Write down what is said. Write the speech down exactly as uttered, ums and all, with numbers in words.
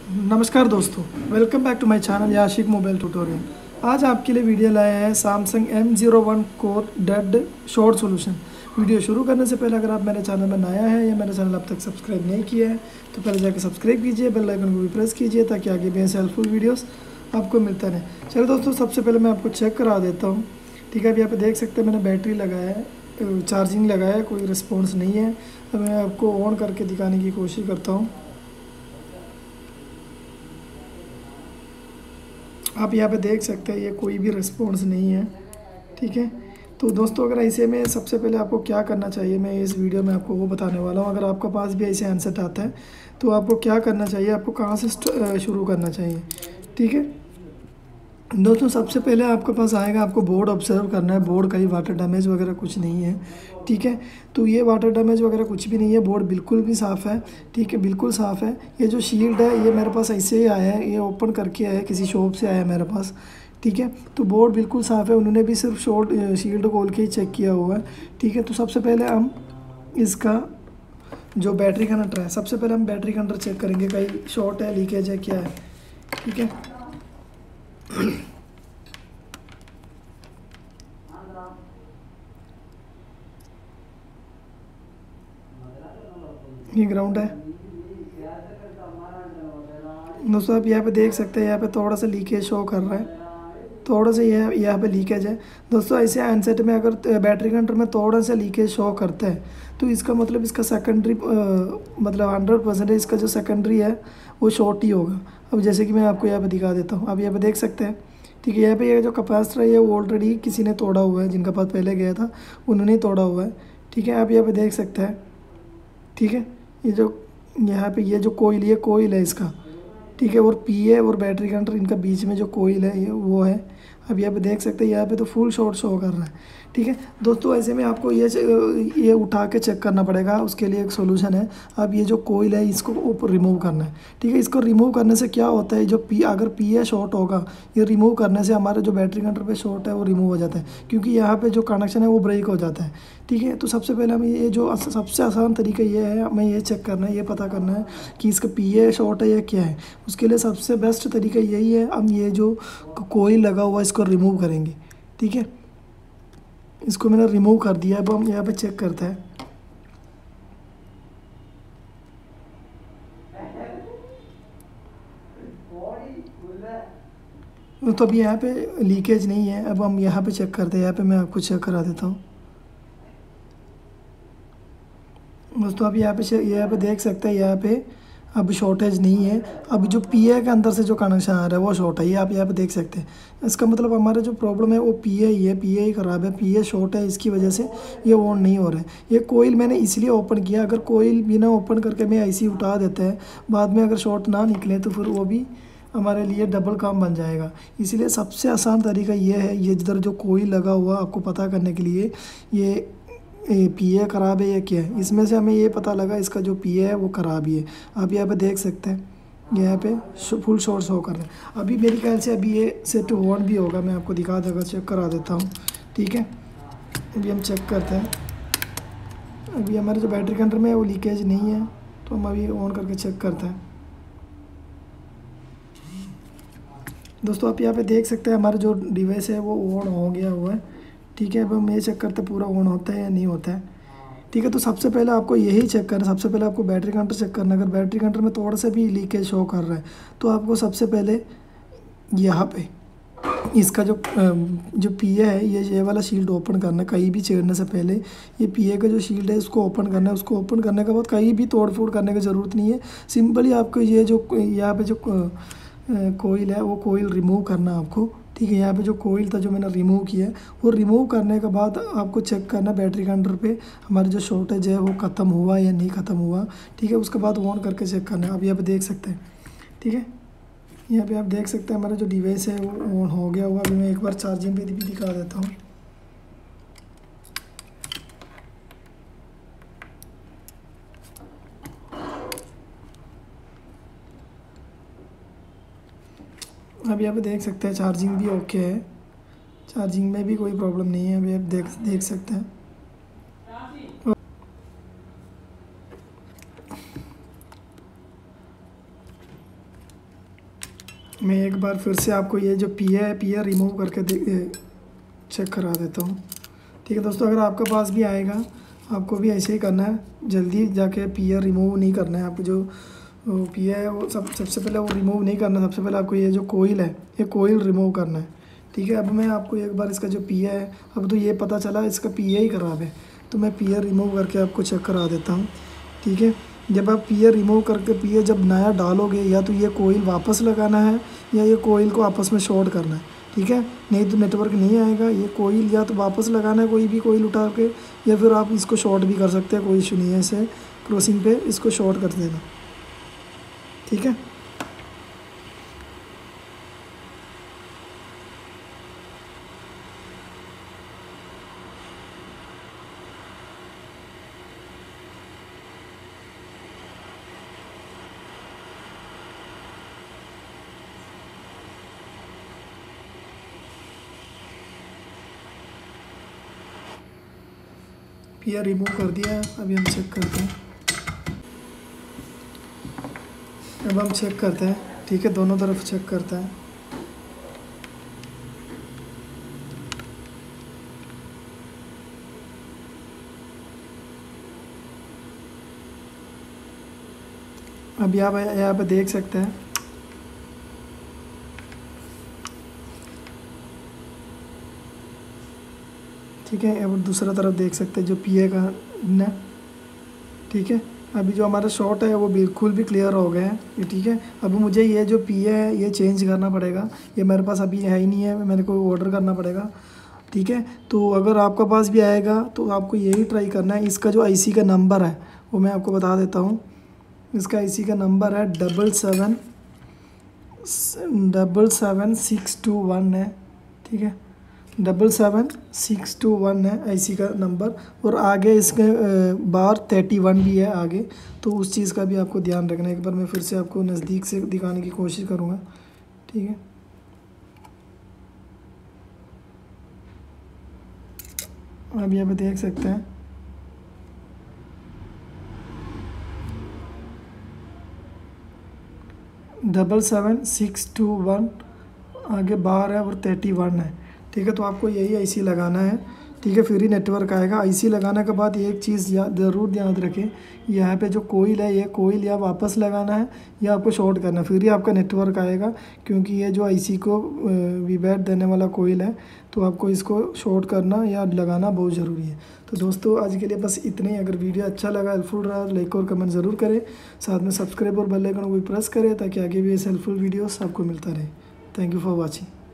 नमस्कार दोस्तों, welcome back to my channel Yashik mobile tutorial. आज आपके लिए वीडियो लाया है Samsung M zero one core dead short solution. Video शुरू करने से पहले अगर आप मेरे चैनल में नया है या मेरे चैनल अब तक सब्सक्राइब नहीं किया है तो पहले जाकर सब्सक्राइब कीजिए, बेल आइकन को भी प्रेस कीजिए ताकि आगे भी ऐसे हेल्पफुल वीडियोस आपको मिलता रहे। चलो दोस्तों, सबसे पहले मैं आपको चेक करा देता हूँ। ठीक है, अभी यहाँ पे देख सकते हैं मैंने बैटरी लगाया है, चार्जिंग लगाया है, कोई रिस्पॉन्स नहीं है। तो मैं आपको ऑन करके दिखाने की कोशिश करता हूँ। आप यहाँ पे देख सकते हैं ये कोई भी रिस्पॉन्स नहीं है। ठीक है, तो दोस्तों अगर ऐसे में सबसे पहले आपको क्या करना चाहिए, मैं इस वीडियो में आपको वो बताने वाला हूँ। अगर आपके पास भी ऐसे हैंडसेट आता है तो आपको क्या करना चाहिए, आपको कहाँ से शुरू करना चाहिए। ठीक है दोस्तों, सबसे पहले आपके पास आएगा, आपको बोर्ड ऑब्जर्व करना है। बोर्ड का ही वाटर डैमेज वगैरह कुछ नहीं है। ठीक है, तो ये वाटर डैमेज वगैरह कुछ भी नहीं है, बोर्ड बिल्कुल भी साफ़ है। ठीक है, बिल्कुल साफ़ है। ये जो शील्ड है ये मेरे पास ऐसे ही आया है, ये ओपन करके आया है, किसी शॉप से आया है मेरे पास। ठीक है, तो बोर्ड बिल्कुल साफ़ है, उन्होंने भी सिर्फ शॉर्ट शील्ड खोल के ही चेक किया हुआ है। ठीक है, तो सबसे पहले हम इसका जो बैटरी का नट है, सबसे पहले हम बैटरी का नट चेक करेंगे, कहीं शॉर्ट है, लीकेज है, क्या है। ठीक है, ये ग्राउंड है दोस्तों। आप यहाँ पे देख सकते हैं, यहाँ पे थोड़ा सा लीकेज शो कर रहा है, थोड़ा सा यह यहाँ पे लीकेज है दोस्तों। ऐसे हैंडसेट में अगर बैटरी कंट्रोल में थोड़ा सा लीकेज शो करता है तो इसका मतलब इसका सेकेंडरी मतलब हंड्रेड परसेंट इसका जो सेकेंडरी है वो शॉर्ट ही होगा। अब जैसे कि मैं आपको यहाँ पे दिखा देता हूँ, आप यहाँ पे देख सकते हैं। ठीक है, यहाँ पे ये जो कैपेसिटर है ये वो ऑलरेडी किसी ने तोड़ा हुआ है, जिनका पास पहले गया था उन्होंने ही तोड़ा हुआ है। ठीक है, आप यहाँ पे देख सकते हैं। ठीक है, ये जो यहाँ पे ये जो कोयल ये कोयल है इसका। ठीक है, और पी है और बैटरी कंट्रोल इनका बीच में जो कोयल है ये वो है। अब यहाँ पे देख सकते हैं, यहाँ पे तो फुल शॉट शो कर रहा है। ठीक है दोस्तों, ऐसे में आपको ये ये उठा के चेक करना पड़ेगा। उसके लिए एक सोल्यूशन है, अब ये जो कोयल है इसको ऊपर रिमूव करना है। ठीक है, इसको रिमूव करने से क्या होता है, जो पी अगर पी है शॉर्ट होगा, ये रिमूव करने से हमारे जो बैटरी कंट्रोल पे शॉर्ट है वो रिमूव हो जाता है, क्योंकि यहाँ पे जो कनेक्शन है वो ब्रेक हो जाता है। ठीक है, तो सबसे पहले हमें ये जो सबसे आसान तरीका ये है, हमें ये चेक करना है, ये पता करना है कि इसका पी है शॉर्ट है या क्या है। उसके लिए सबसे बेस्ट तरीका यही है, हम ये जो कोयल लगा हुआ है इसको रिमूव करेंगे। ठीक है, इसको मैंने रिमूव कर दिया। अब हम यहाँ पे चेक करते हैं। तो अभी यहाँ पे लीकेज नहीं है। अब हम यहाँ पे चेक करते हैं, यहाँ पे मैं आपको चेक करा देता हूँ दोस्तों। अब यहाँ पे यहाँ पे देख सकते हैं, यहाँ पे अब शॉर्टेज नहीं है। अब जो पी ए के अंदर से जो कनेक्शन आ रहा है वो शॉर्ट है, ये आप यहाँ पे देख सकते हैं। इसका मतलब हमारा जो प्रॉब्लम है वो पी ए ही है, पी ए ही ख़राब है, पी ए शॉर्ट है, इसकी वजह से ये ऑन नहीं हो रहा है। ये कोयल मैंने इसलिए ओपन किया, अगर कोयल बिना ओपन करके मैं ऐसे ही उठा देते हैं, बाद में अगर शॉर्ट ना निकले तो फिर वो भी हमारे लिए डबल काम बन जाएगा। इसलिए सबसे आसान तरीका ये है, ये जिधर जो कोयल लगा हुआ आपको पता करने के लिए, ये पी ए ख़राब है या क्या है। इसमें से हमें ये पता लगा इसका जो पी ए है वो ख़राब ही है। आप यहाँ पे देख सकते हैं, यहाँ पे फुल शॉर्ट शो कर रहा है। अभी मेरे ख्याल से अभी ये सेट ऑन भी होगा, मैं आपको दिखा देगा, चेक करा देता हूँ। ठीक है, अभी हम चेक करते हैं। अभी हमारे जो बैटरी कंट्रोल में है वो लीकेज नहीं है, तो हम अभी ऑन करके चेक करते हैं। दोस्तों आप यहाँ पे देख सकते हैं हमारा जो डिवाइस है वो ऑन हो गया हुआ है। ठीक है, अब हम ये चेक करते हैं पूरा ऑन होता है या नहीं होता है। ठीक है, तो सबसे पहले आपको यही चेक करना है, सबसे पहले आपको बैटरी कंट्रोल चेक करना है। अगर बैटरी कंट्रोल में थोड़ा सा भी लीकेज शो कर रहा है तो आपको सबसे पहले यहाँ पे इसका जो जो पी ए है, ये ये वाला शील्ड ओपन करना है। कहीं भी छेड़ने से पहले ये पी ए का जो शील्ड है उसको ओपन करना है। उसको ओपन करने के बाद कहीं भी तोड़ फोड़ करने की ज़रूरत नहीं है, सिंपली आपको ये जो यहाँ पे जो कोयल है वो कोयल रिमूव करना है आपको। ठीक है, यहाँ पे जो कोयल था जो मैंने रिमूव किया है, वो रिमूव करने के बाद आपको चेक करना बैटरी कंट्रोल पे हमारे जो शॉर्टेज है वो ख़त्म हुआ या नहीं ख़त्म हुआ। ठीक है, उसके बाद ऑन करके चेक करना है। आप यहाँ पे देख सकते हैं। ठीक है, यहाँ पे आप देख सकते हैं हमारा जो डिवाइस है वो ऑन हो गया हुआ। अभी मैं एक बार चार्जिंग पे भी दिखा देता हूँ। अब यहाँ पे देख सकते हैं चार्जिंग भी ओके है, चार्जिंग में भी कोई प्रॉब्लम नहीं है। अभी आप देख देख सकते हैं। मैं एक बार फिर से आपको ये जो पी है पी है रिमूव करके दे चेक करा देता हूँ। ठीक है दोस्तों, अगर आपके पास भी आएगा आपको भी ऐसे ही करना है, जल्दी जाके पी है रिमूव नहीं करना है। आप जो पी है वो सब सबसे पहले वो रिमूव नहीं करना, सबसे पहले आपको ये जो कोयल है ये कोयल रिमूव करना है। ठीक है, अब मैं आपको एक बार इसका जो पी है, अब तो ये पता चला इसका पी है ही ख़राब है, तो मैं पी है रिमूव करके आपको चेक करा देता हूँ। ठीक है, जब आप पी है रिमूव करके पी है जब नया डालोगे, या तो ये कोयल वापस लगाना है या ये कोयल को आपस में शॉर्ट करना है। ठीक है, नहीं तो नेटवर्क नहीं आएगा। ये कोयल या तो वापस लगाना है कोई भी कोयल उठा के, या फिर आप इसको शॉर्ट भी कर सकते हैं, कोई इशू नहीं है। इसे क्रॉसिंग पे इसको शॉर्ट कर देना। ठीक है, पी है रिमूव कर दिया है। अभी हम चेक करते हैं, अब हम चेक करते हैं। ठीक है, दोनों तरफ चेक करते हैं। अभी आप यहाँ पे देख सकते हैं। ठीक है, अब दूसरा तरफ देख सकते हैं जो पी ए का ना। ठीक है, अभी जो हमारा शॉट है वो बिल्कुल भी क्लियर हो गया है। ठीक है, अब मुझे ये जो पी ए है ये चेंज करना पड़ेगा, ये मेरे पास अभी है ही नहीं है, मेरे को ऑर्डर करना पड़ेगा। ठीक है, तो अगर आपका पास भी आएगा तो आपको यही ट्राई करना है। इसका जो आईसी का नंबर है वो मैं आपको बता देता हूँ। इसका आईसी का नंबर है double seven double seven six two one है। ठीक है, double seven six two one है आईसी का नंबर, और आगे इसके बार थर्टी वन भी है आगे, तो उस चीज़ का भी आपको ध्यान रखना है। एक बार मैं फिर से आपको नज़दीक से दिखाने की कोशिश करूँगा। ठीक है, आप यहाँ पे देख सकते हैं। Double seven six two one आगे बार है और थर्टी वन है। ठीक है, तो आपको यही आईसी लगाना है। ठीक है, फिर ही नेटवर्क आएगा। आईसी लगाने के बाद एक चीज़ ज़रूर याद रखें, यहाँ पे जो कोयल है ये कोयल या वापस लगाना है या आपको शॉर्ट करना है, फिर ही आपका नेटवर्क आएगा। क्योंकि ये जो आईसी को वीबैट देने वाला कोयल है, तो आपको इसको शॉर्ट करना या लगाना बहुत ज़रूरी है। तो दोस्तों आज के लिए बस इतने ही। अगर वीडियो अच्छा लगा, हेल्पफुल रहा, लाइक और कमेंट ज़रूर करें। साथ में सब्सक्राइब और बेल आइकन को भी प्रेस करें ताकि आगे भी ऐसे हेल्पफुल वीडियोस आपको मिलता रहे। Thank you for watching.